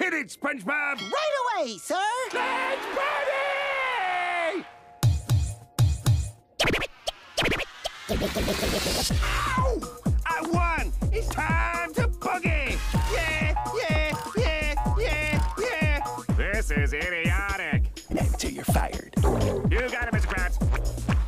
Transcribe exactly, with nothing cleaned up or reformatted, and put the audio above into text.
Hit it, SpongeBob! Right away, sir! Let's party! Ow! I won! It's time to boogie! Yeah, yeah, yeah, yeah, yeah! This is idiotic. Until you're fired. You got it, Mister Krabs.